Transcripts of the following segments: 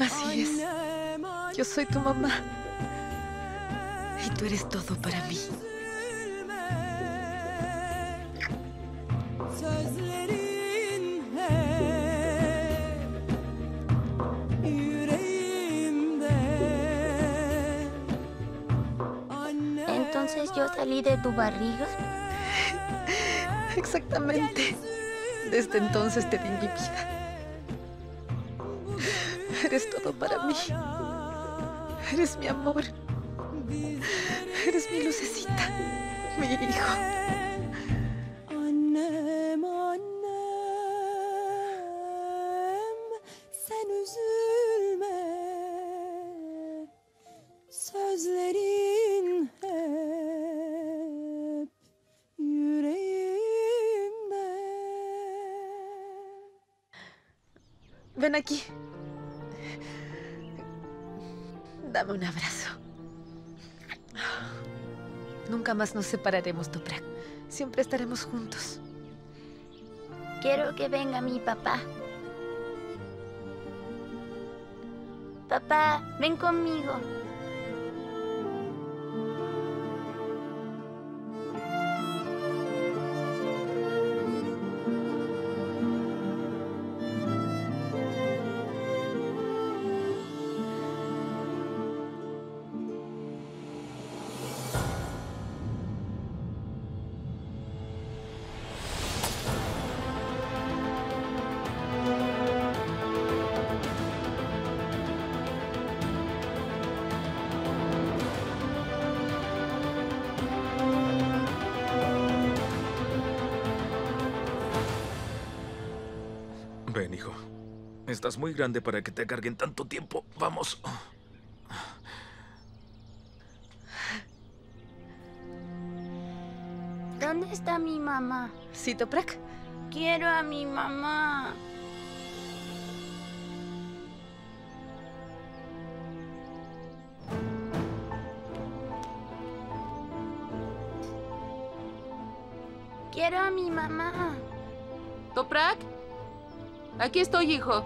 Así es. Yo soy tu mamá. Y tú eres todo para mí. Sözlerin hep yüreğimde. Entonces yo salí de tu barriga. Exactamente. Desde entonces te di mi vida. Eres todo para mí. Eres mi amor. Eres mi lucecita. Mi hijo. Annem, annem, sen üzülme. Sözlerin hep yüreğimde. Ven aquí. Dame un abrazo. Nunca más nos separaremos, Toprak. Siempre estaremos juntos. Quiero que venga mi papá. Papá, ven conmigo. Ven, hijo. Estás muy grande para que te carguen tanto tiempo. Vamos. ¿Dónde está mi mamá? ¿Sí, Toprak? Quiero a mi mamá. Quiero a mi mamá. ¿Toprak? Aquí estoy, hijo.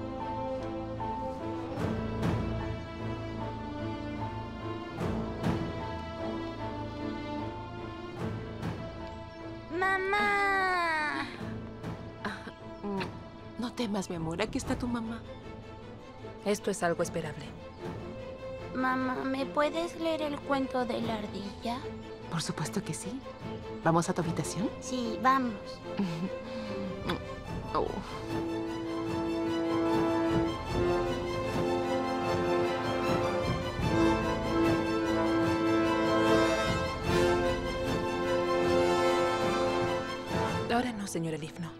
¡Mamá! No temas, mi amor. Aquí está tu mamá. Esto es algo esperable. Mamá, ¿me puedes leer el cuento de la ardilla? Por supuesto que sí. ¿Vamos a tu habitación? Sí, vamos. Oh. Ahora no, señor Elif, no.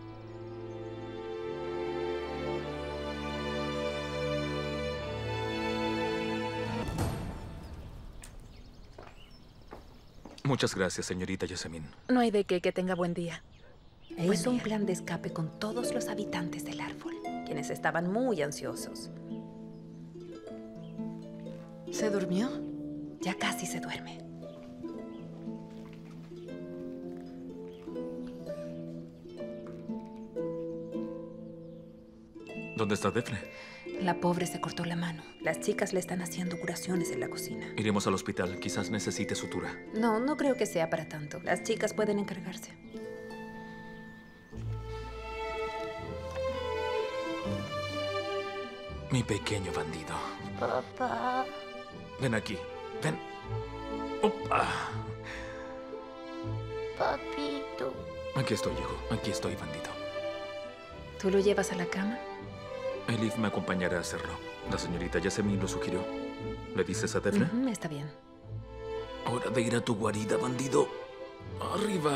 Muchas gracias, señorita Yasemin. No hay de qué, que tenga buen día. E hizo un plan de escape con todos los habitantes del árbol, quienes estaban muy ansiosos. ¿Se durmió? Ya casi se duerme. ¿Dónde está Defne? La pobre se cortó la mano. Las chicas le están haciendo curaciones en la cocina. Iremos al hospital. Quizás necesite sutura. No, no creo que sea para tanto. Las chicas pueden encargarse. Mi pequeño bandido. Papá. Ven aquí. Ven. ¡Opa! Papito. Aquí estoy, hijo. Aquí estoy, bandido. ¿Tú lo llevas a la cama? Elif me acompañará a hacerlo. La señorita Yasemin lo sugirió. ¿Le dices a Defne? Está bien. Hora de ir a tu guarida, bandido. Arriba.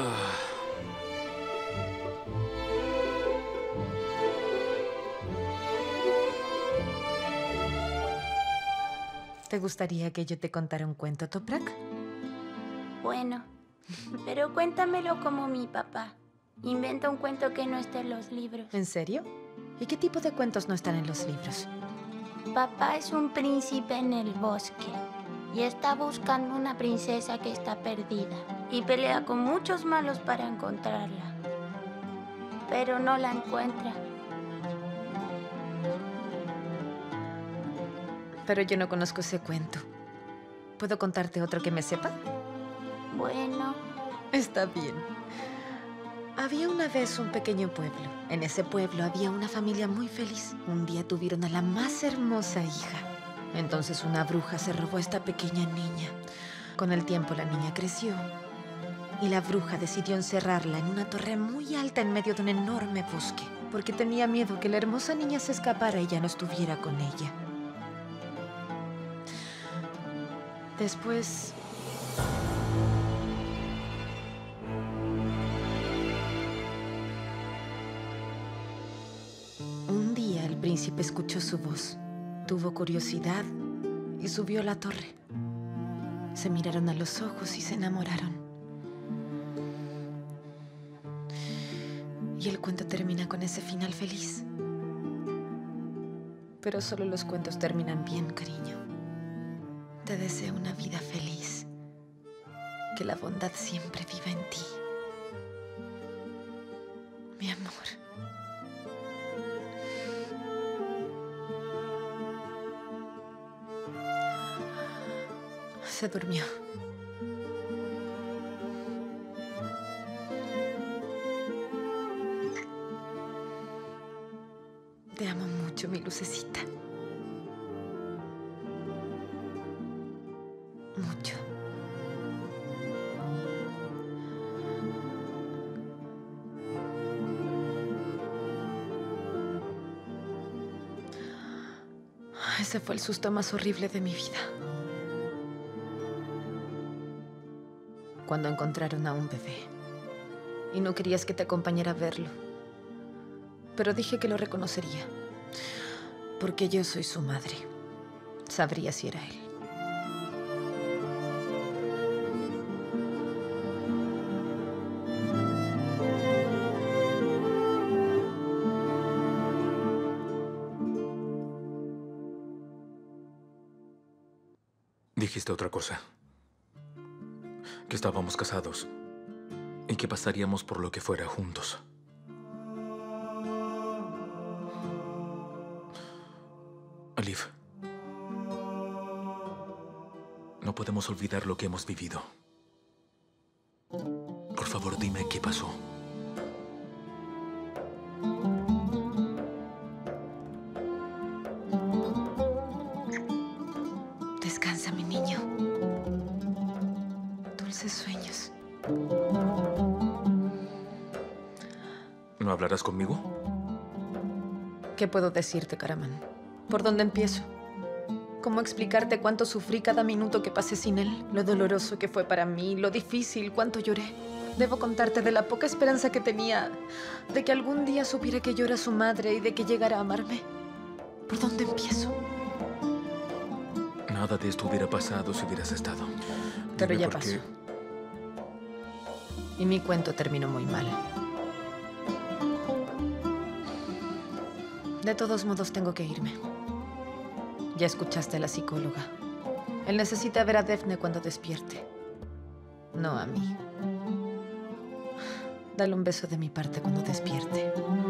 ¿Te gustaría que yo te contara un cuento, Toprak? Bueno, pero cuéntamelo como mi papá. Inventa un cuento que no esté en los libros. ¿En serio? ¿Y qué tipo de cuentos no están en los libros? Papá es un príncipe en el bosque y está buscando una princesa que está perdida y pelea con muchos malos para encontrarla, pero no la encuentra. Pero yo no conozco ese cuento. ¿Puedo contarte otro que me sepa? Bueno, Está bien. Había una vez un pequeño pueblo. En ese pueblo había una familia muy feliz. Un día tuvieron a la más hermosa hija. Entonces una bruja se robó a esta pequeña niña. Con el tiempo la niña creció y la bruja decidió encerrarla en una torre muy alta en medio de un enorme bosque, porque tenía miedo que la hermosa niña se escapara y ya no estuviera con ella. Después... un día el príncipe escuchó su voz, tuvo curiosidad y subió a la torre. Se miraron a los ojos y se enamoraron. Y el cuento termina con ese final feliz. Pero solo los cuentos terminan bien, cariño. Te deseo una vida feliz. Que la bondad siempre viva en ti. Mi amor. Se durmió. Te amo mucho, mi lucecita. Mucho. Ese fue el susto más horrible de mi vida. Cuando encontraron a un bebé. Y no querías que te acompañara a verlo. Pero dije que lo reconocería. Porque yo soy su madre. Sabría si era él. Dijiste otra cosa. Que estábamos casados y que pasaríamos por lo que fuera juntos. Alif, no podemos olvidar lo que hemos vivido. Por favor, dime qué pasó. Descansa, mi niño. Dulces sueños. ¿No hablarás conmigo? ¿Qué puedo decirte, Karaman? ¿Por dónde empiezo? ¿Cómo explicarte cuánto sufrí cada minuto que pasé sin él? Lo doloroso que fue para mí, lo difícil, cuánto lloré. Debo contarte de la poca esperanza que tenía de que algún día supiera que yo era su madre y de que llegara a amarme. ¿Por dónde empiezo? Nada de esto hubiera pasado si hubieras estado. Pero Dime ya por pasó. qué. Y mi cuento terminó muy mal. De todos modos, tengo que irme. Ya escuchaste a la psicóloga. Él necesita ver a Daphne cuando despierte. No a mí. Dale un beso de mi parte cuando despierte.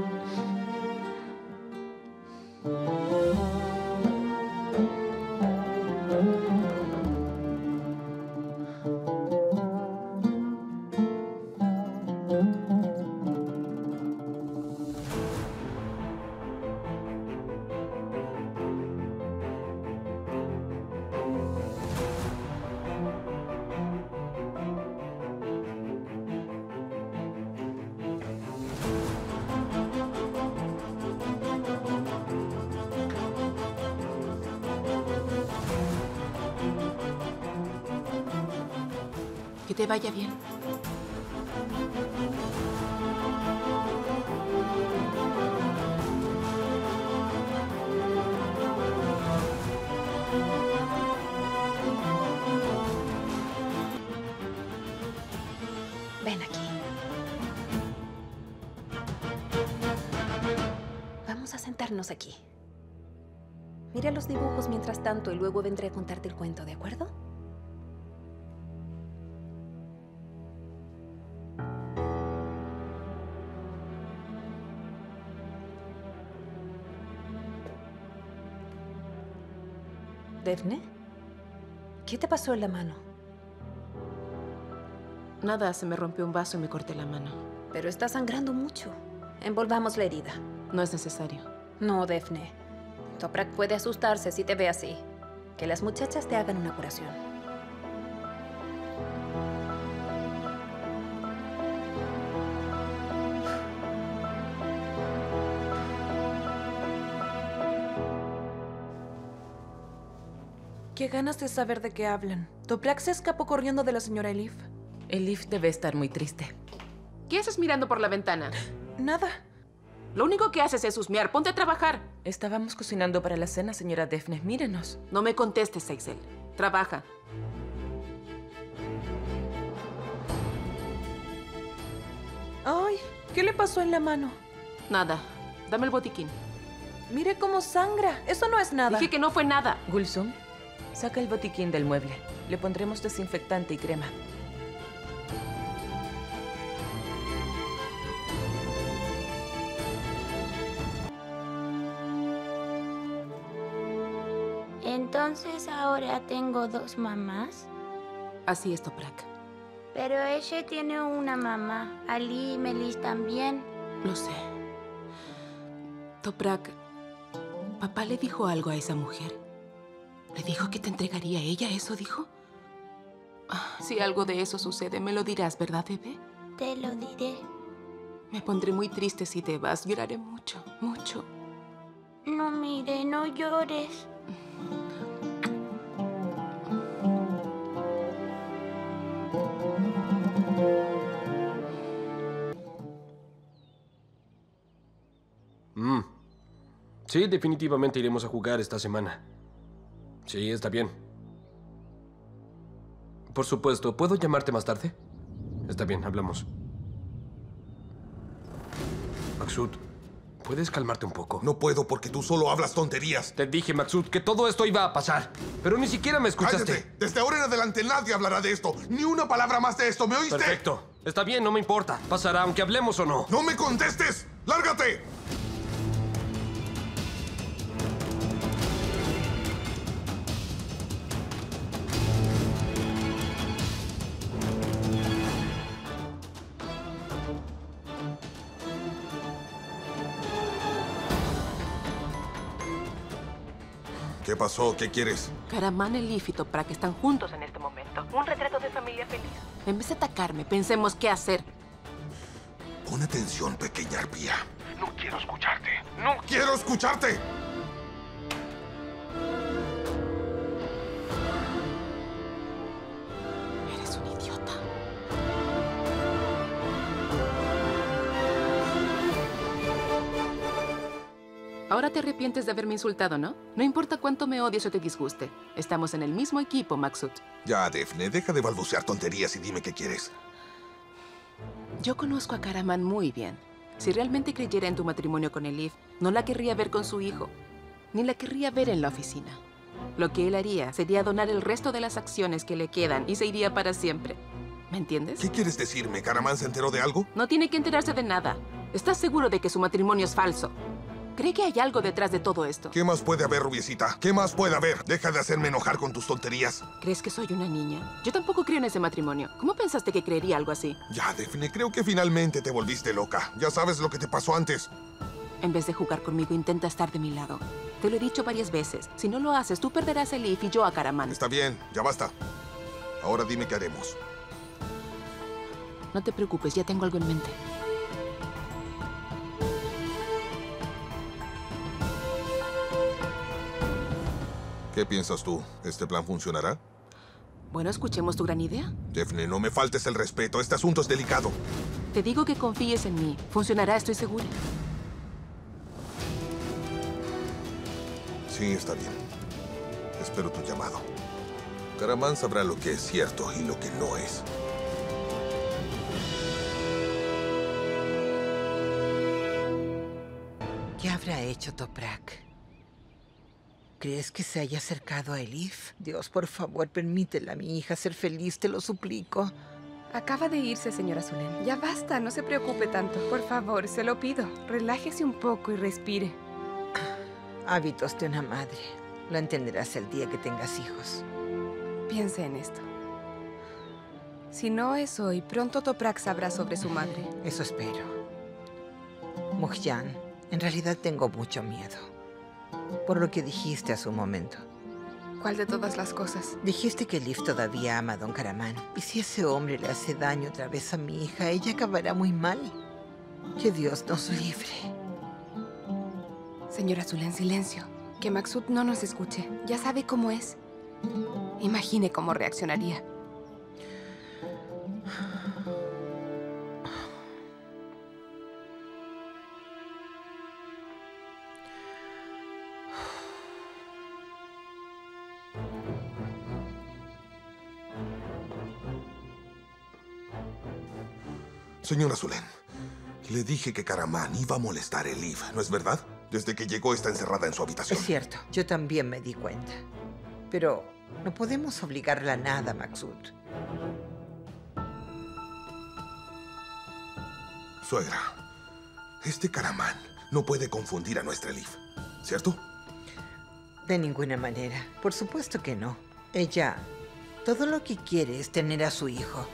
Que te vaya bien. Ven aquí. Vamos a sentarnos aquí. Mira los dibujos mientras tanto y luego vendré a contarte el cuento, ¿de acuerdo? Daphne, ¿qué te pasó en la mano? Nada, se me rompió un vaso y me corté la mano. Pero está sangrando mucho. Envolvamos la herida. No es necesario. No, Daphne. Toprak puede asustarse si te ve así. Que las muchachas te hagan una curación. Qué ganas de saber de qué hablan. Toprak se escapó corriendo de la señora Elif. Elif debe estar muy triste. ¿Qué haces mirando por la ventana? Nada. Lo único que haces es husmear. Ponte a trabajar. Estábamos cocinando para la cena, señora Daphne. Mírenos. No me contestes, Axel. Trabaja. Ay, ¿qué le pasó en la mano? Nada. Dame el botiquín. Mire cómo sangra. Eso no es nada. Dije que no fue nada. Gulsum, saca el botiquín del mueble. Le pondremos desinfectante y crema. Entonces ahora tengo 2 mamás. Así es, Toprak. Pero ella tiene una mamá. Ali y Melis también. Lo sé. Toprak, papá le dijo algo a esa mujer. ¿Le dijo que te entregaría a ella? ¿Eso dijo? Si algo de eso sucede, me lo dirás, ¿verdad, bebé? Te lo diré. Me pondré muy triste si te vas. Lloraré mucho, mucho. No, mire, no llores. Sí, definitivamente iremos a jugar esta semana. Sí, está bien. Por supuesto, ¿puedo llamarte más tarde? Está bien, hablamos. Maksud, ¿puedes calmarte un poco? No puedo porque tú solo hablas tonterías. Te dije, Maksud, que todo esto iba a pasar. Pero ni siquiera me escuchaste. ¡Cállate! Desde ahora en adelante nadie hablará de esto. Ni una palabra más de esto, ¿me oíste? Perfecto. Está bien, no me importa. Pasará aunque hablemos o no. ¡No me contestes! ¡Lárgate! ¿Qué pasó? ¿Qué quieres? Karaman, Elif y Toprak están juntos en este momento. Un retrato de familia feliz. En vez de atacarme, pensemos qué hacer. Pon atención, pequeña arpía. No quiero escucharte. ¡No quiero escucharte! Eres un idiota. Ahora te arrepientes de haberme insultado, ¿no? No importa cuánto me odies o te disguste. Estamos en el mismo equipo, Maksud. Ya, Daphne, deja de balbucear tonterías y dime qué quieres. Yo conozco a Karaman muy bien. Si realmente creyera en tu matrimonio con Elif, no la querría ver con su hijo, ni la querría ver en la oficina. Lo que él haría sería donar el resto de las acciones que le quedan y se iría para siempre. ¿Me entiendes? ¿Qué quieres decirme? ¿Karaman se enteró de algo? No tiene que enterarse de nada. ¿Estás seguro de que su matrimonio es falso? ¿Cree que hay algo detrás de todo esto? ¿Qué más puede haber, rubiecita? ¿Qué más puede haber? Deja de hacerme enojar con tus tonterías. ¿Crees que soy una niña? Yo tampoco creo en ese matrimonio. ¿Cómo pensaste que creería algo así? Ya, Daphne, creo que finalmente te volviste loca. Ya sabes lo que te pasó antes. En vez de jugar conmigo, intenta estar de mi lado. Te lo he dicho varias veces. Si no lo haces, tú perderás a Elif y yo a Karaman. Está bien, ya basta. Ahora dime qué haremos. No te preocupes, ya tengo algo en mente. ¿Qué piensas tú? ¿Este plan funcionará? Bueno, escuchemos tu gran idea. Daphne, no me faltes el respeto. Este asunto es delicado. Te digo que confíes en mí. Funcionará, estoy segura. Sí, está bien. Espero tu llamado. Karaman sabrá lo que es cierto y lo que no es. ¿Qué habrá hecho Toprak? ¿Crees que se haya acercado a Elif? Dios, por favor, permítela a mi hija ser feliz, te lo suplico. Acaba de irse, señora Zulem. Ya basta, no se preocupe tanto. Por favor, se lo pido. Relájese un poco y respire. Hábitos de una madre. Lo entenderás el día que tengas hijos. Piense en esto. Si no es hoy, pronto Toprak sabrá sobre su madre. Eso espero. Mujyan, en realidad tengo mucho miedo. Por lo que dijiste hace un momento. ¿Cuál de todas las cosas? Dijiste que Elif todavía ama a Don Karaman. Y si ese hombre le hace daño otra vez a mi hija, ella acabará muy mal. Que Dios nos libre. Señora Zula, en silencio. Que Maksud no nos escuche. Ya sabe cómo es. Imagine cómo reaccionaría. Señora Sulen, le dije que Karaman iba a molestar a Elif, ¿no es verdad? Desde que llegó está encerrada en su habitación. Es cierto, yo también me di cuenta. Pero no podemos obligarla a nada, Maksud. Suegra, este Karaman no puede confundir a nuestra Elif, ¿cierto? De ninguna manera. Por supuesto que no. Ella, todo lo que quiere es tener a su hijo.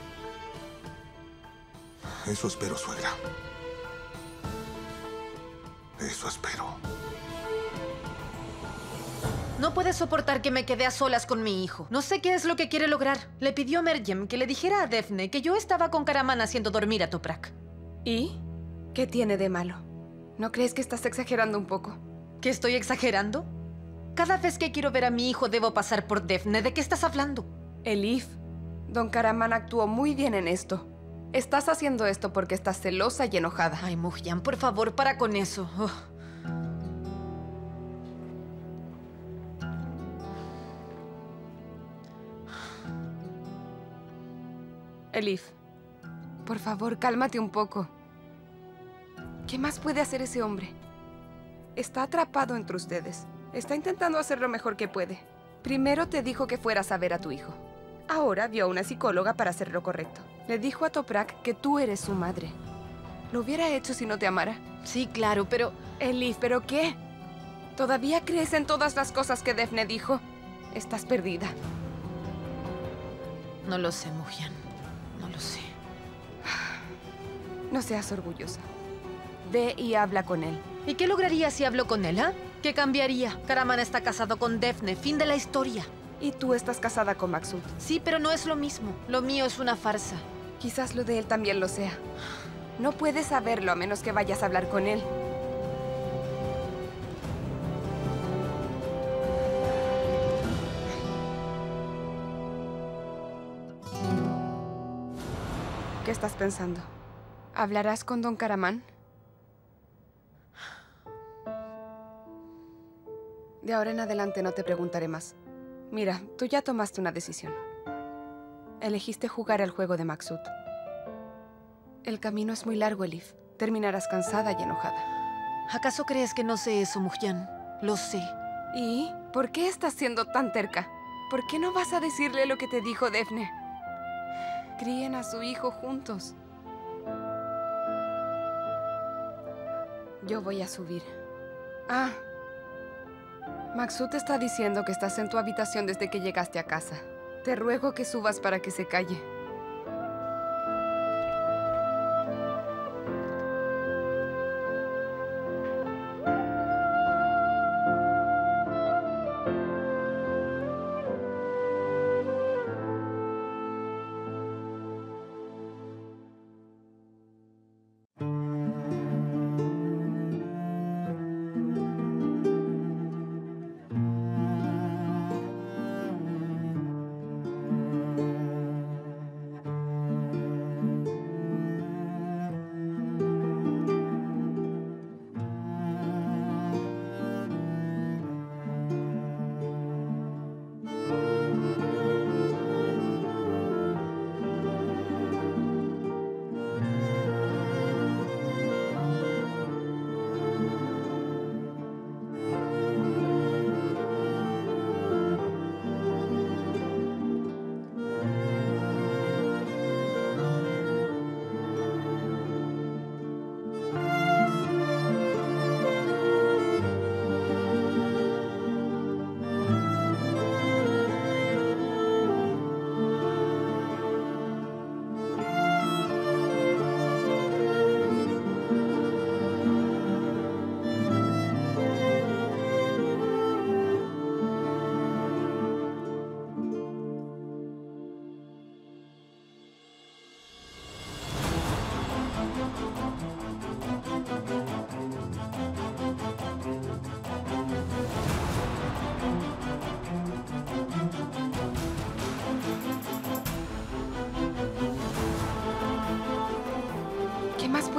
Eso espero, suegra. Eso espero. No puede soportar que me quede a solas con mi hijo. No sé qué es lo que quiere lograr. Le pidió a Meryem que le dijera a Defne que yo estaba con Karaman haciendo dormir a Toprak. ¿Y? ¿Qué tiene de malo? ¿No crees que estás exagerando un poco? ¿Que estoy exagerando? Cada vez que quiero ver a mi hijo debo pasar por Defne. ¿De qué estás hablando? Elif, Don Karaman actuó muy bien en esto. Estás haciendo esto porque estás celosa y enojada. Ay, Mujyan, por favor, para con eso. Oh. Elif, por favor, cálmate un poco. ¿Qué más puede hacer ese hombre? Está atrapado entre ustedes. Está intentando hacer lo mejor que puede. Primero te dijo que fueras a ver a tu hijo. Ahora vio a una psicóloga para hacer lo correcto. Le dijo a Toprak que tú eres su madre. ¿Lo hubiera hecho si no te amara? Sí, claro, pero... Elif, ¿pero qué? ¿Todavía crees en todas las cosas que Defne dijo? Estás perdida. No lo sé, Mujyan. No lo sé. No seas orgullosa. Ve y habla con él. ¿Y qué lograría si hablo con él, ah? ¿Qué cambiaría? Karaman está casado con Defne. Fin de la historia. Y tú estás casada con Maksud. Sí, pero no es lo mismo. Lo mío es una farsa. Quizás lo de él también lo sea. No puedes saberlo a menos que vayas a hablar con él. ¿Qué estás pensando? ¿Hablarás con Don Karaman? De ahora en adelante no te preguntaré más. Mira, tú ya tomaste una decisión. Elegiste jugar al juego de Maksud. El camino es muy largo, Elif. Terminarás cansada y enojada. ¿Acaso crees que no sé eso, Mujyan? Lo sé. ¿Y? ¿Por qué estás siendo tan terca? ¿Por qué no vas a decirle lo que te dijo Defne? Críen a su hijo juntos. Yo voy a subir. Ah. Maksud te está diciendo que estás en tu habitación desde que llegaste a casa. Te ruego que subas para que se calle.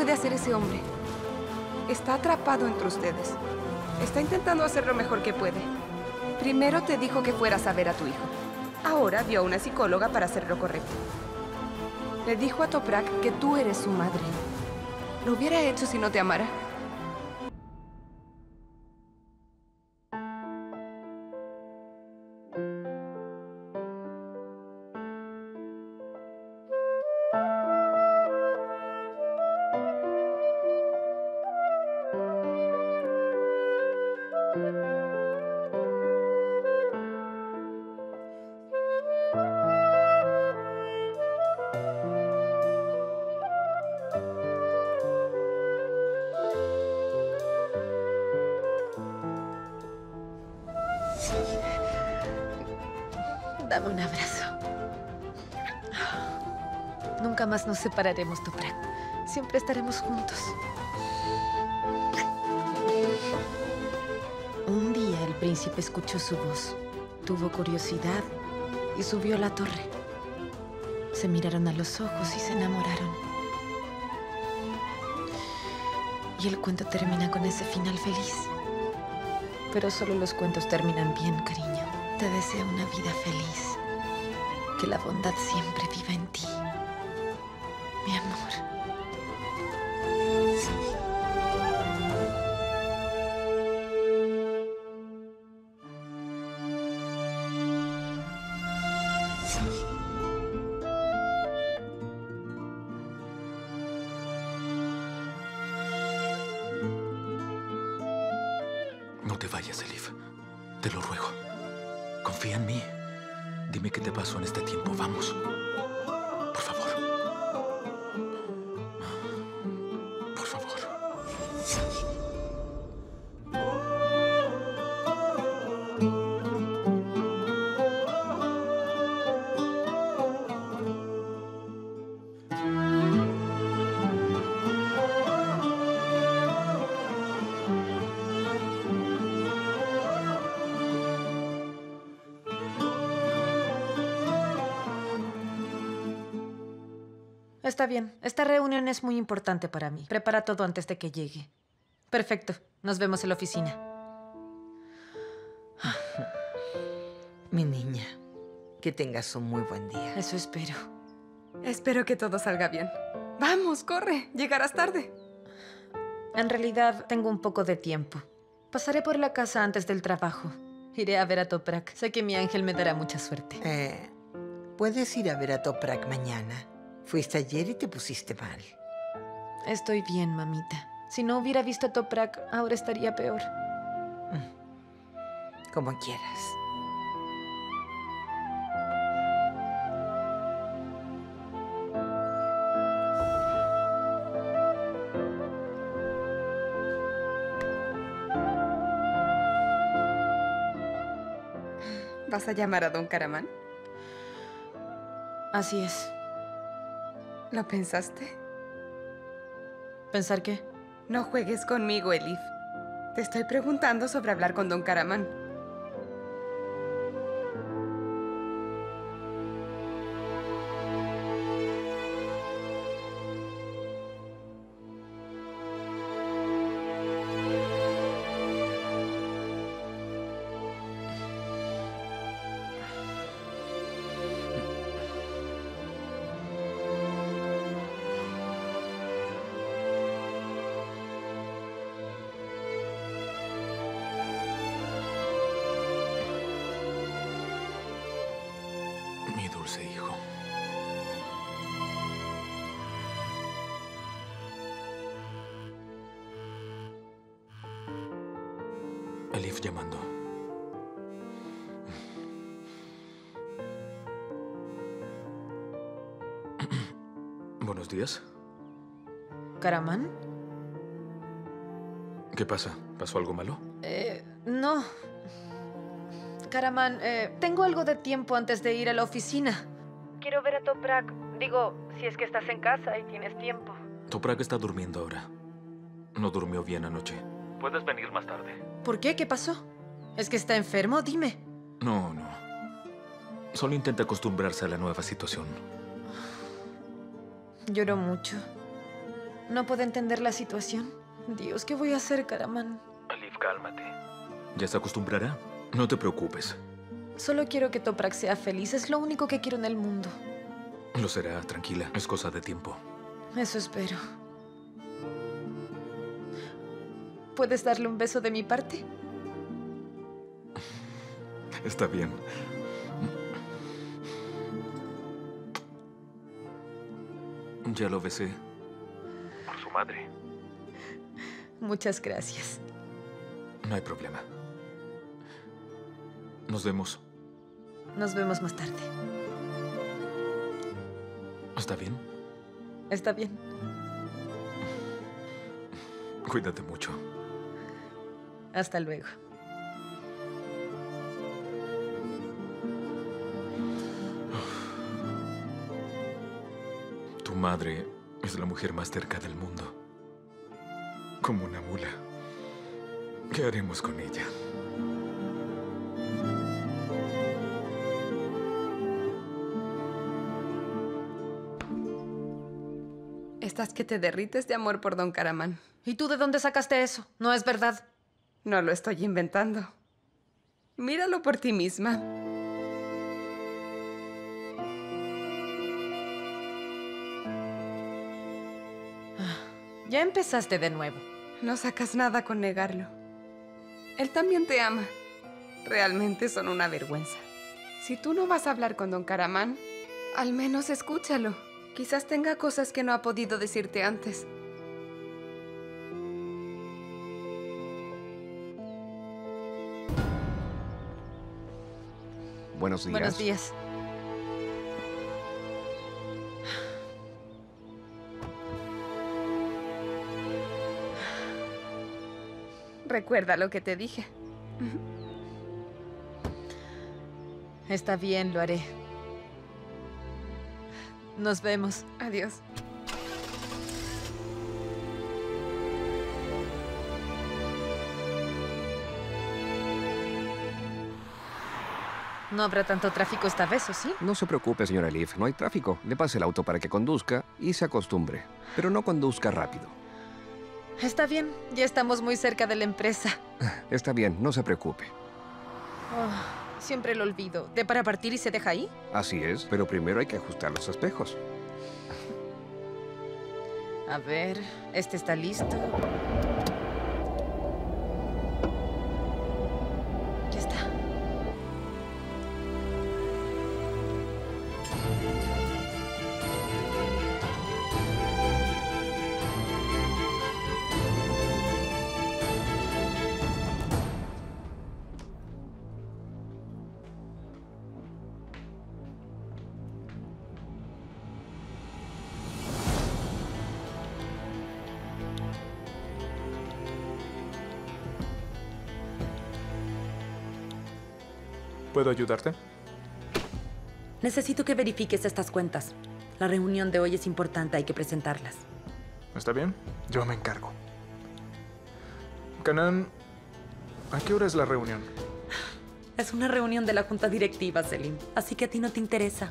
puede hacer ese hombre? Está atrapado entre ustedes. Está intentando hacer lo mejor que puede. Primero te dijo que fueras a ver a tu hijo. Ahora vio a una psicóloga para hacer lo correcto. Le dijo a Toprak que tú eres su madre. ¿Lo hubiera hecho si no te amara? Dame un abrazo. Nunca más nos separaremos, Toprak. Siempre estaremos juntos. Un día el príncipe escuchó su voz, tuvo curiosidad y subió a la torre. Se miraron a los ojos y se enamoraron. Y el cuento termina con ese final feliz. Pero solo los cuentos terminan bien, cariño. Te deseo una vida feliz. Que la bondad siempre viva en ti. Mi amor. No te vayas, Elif. Te lo ruego. Confía en mí. Dime qué te pasó en este tiempo. Vamos. Por favor. Por favor. Está bien. Esta reunión es muy importante para mí. Prepara todo antes de que llegue. Perfecto. Nos vemos en la oficina. Mi niña, que tengas un muy buen día. Eso espero. Espero que todo salga bien. Vamos, corre. Llegarás tarde. En realidad, tengo un poco de tiempo. Pasaré por la casa antes del trabajo. Iré a ver a Toprak. Sé que mi ángel me dará mucha suerte. Puedes ir a ver a Toprak mañana. Fuiste ayer y te pusiste mal. Estoy bien, mamita. Si no hubiera visto a Toprak, ahora estaría peor. Como quieras. ¿Vas a llamar a Don Karaman? Así es. ¿Lo pensaste? ¿Pensar qué? No juegues conmigo, Elif. Te estoy preguntando sobre hablar con Don Karaman. Mi dulce hijo. Elif llamando. Buenos días. ¿Karaman? ¿Qué pasa? ¿Pasó algo malo? No. Karaman, tengo algo de tiempo antes de ir a la oficina. Quiero ver a Toprak. Digo, si es que estás en casa y tienes tiempo. Toprak está durmiendo ahora. No durmió bien anoche. Puedes venir más tarde. ¿Por qué? ¿Qué pasó? ¿Es que está enfermo? Dime. No. Solo intenta acostumbrarse a la nueva situación. Lloró mucho. ¿No puede entender la situación? Dios, ¿qué voy a hacer, Karaman? Elif, cálmate. Ya se acostumbrará. No te preocupes. Solo quiero que Toprak sea feliz. Es lo único que quiero en el mundo. Lo será, tranquila. Es cosa de tiempo. Eso espero. ¿Puedes darle un beso de mi parte? Está bien. Ya lo besé. Por su madre. Muchas gracias. No hay problema. Nos vemos. Nos vemos más tarde. ¿Está bien? Está bien. Cuídate mucho. Hasta luego. Tu madre es la mujer más cerca del mundo. Como una mula. ¿Qué haremos con ella? Estás que te derrites de amor por Don Karaman. ¿Y tú de dónde sacaste eso? No es verdad. No lo estoy inventando. Míralo por ti misma. Ya empezaste de nuevo. No sacas nada con negarlo. Él también te ama. Realmente son una vergüenza. Si tú no vas a hablar con Don Karaman, al menos escúchalo. Quizás tenga cosas que no ha podido decirte antes. Buenos días. Buenos días. Recuerda lo que te dije. Está bien, lo haré. Nos vemos. Adiós. No habrá tanto tráfico esta vez, ¿o sí? No se preocupe, señora Elif. No hay tráfico. Le pase el auto para que conduzca y se acostumbre. Pero no conduzca rápido. Está bien. Ya estamos muy cerca de la empresa. Está bien, no se preocupe. Oh, siempre lo olvido. ¿De para partir y se deja ahí? Así es, pero primero hay que ajustar los espejos. A ver, este está listo. Ya está. ¿Puedo ayudarte? Necesito que verifiques estas cuentas. La reunión de hoy es importante, hay que presentarlas. ¿Está bien? Yo me encargo. Kanan, ¿a qué hora es la reunión? Es una reunión de la junta directiva, Selim, así que a ti no te interesa.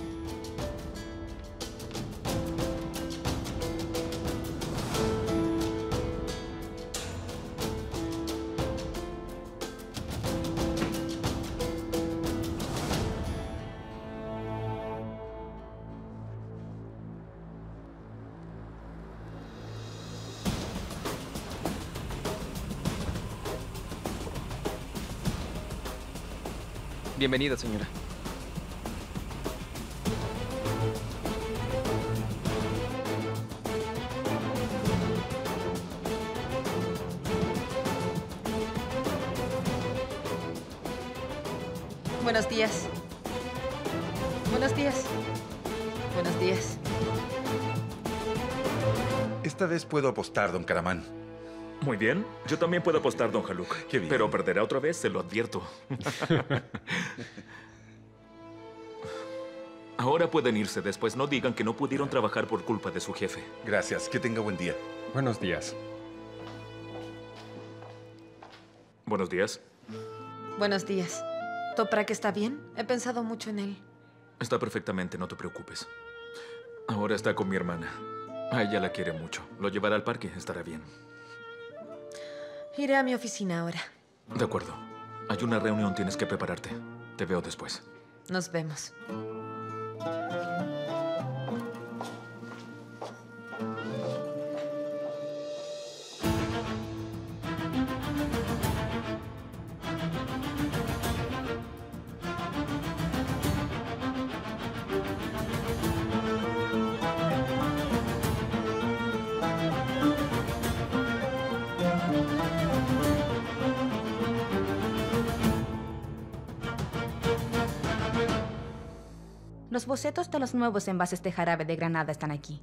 Bienvenida, señora. Buenos días. Buenos días. Buenos días. Esta vez puedo apostar, don Karaman. Muy bien. Yo también puedo apostar, don Haluk. Qué bien. Pero perderá otra vez, se lo advierto. Ahora pueden irse. Después no digan que no pudieron trabajar por culpa de su jefe. Gracias. Que tenga buen día. Buenos días. Buenos días. Buenos días. ¿Toprak está bien? He pensado mucho en él. Está perfectamente, no te preocupes. Ahora está con mi hermana. A ella la quiere mucho. Lo llevará al parque, estará bien. Iré a mi oficina ahora. De acuerdo. Hay una reunión, tienes que prepararte. Te veo después. Nos vemos. Los bocetos de los nuevos envases de jarabe de granada están aquí.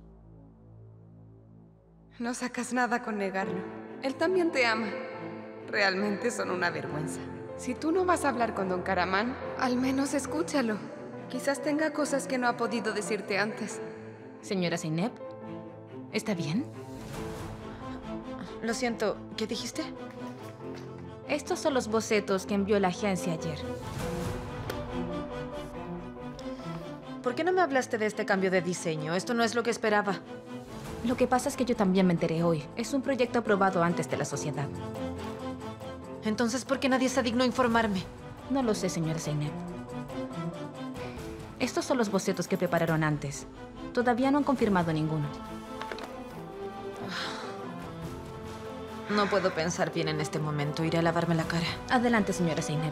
No sacas nada con negarlo. Él también te ama. Realmente son una vergüenza. Si tú no vas a hablar con don Karaman, al menos escúchalo. Quizás tenga cosas que no ha podido decirte antes. Señora Zeynep, ¿está bien? Lo siento, ¿qué dijiste? Estos son los bocetos que envió la agencia ayer. ¿Por qué no me hablaste de este cambio de diseño? Esto no es lo que esperaba. Lo que pasa es que yo también me enteré hoy. Es un proyecto aprobado antes de la sociedad. Entonces, ¿por qué nadie se dignó a informarme? No lo sé, señora Zeynep. Estos son los bocetos que prepararon antes. Todavía no han confirmado ninguno. No puedo pensar bien en este momento. Iré a lavarme la cara. Adelante, señora Zeynep.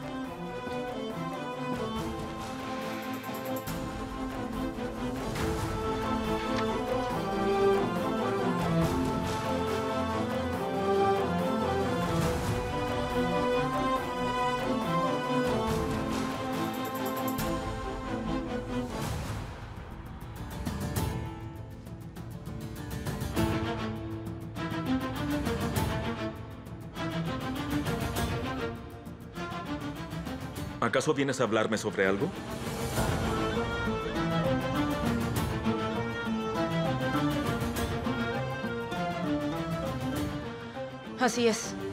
¿Acaso vienes a hablarme sobre algo? Así es.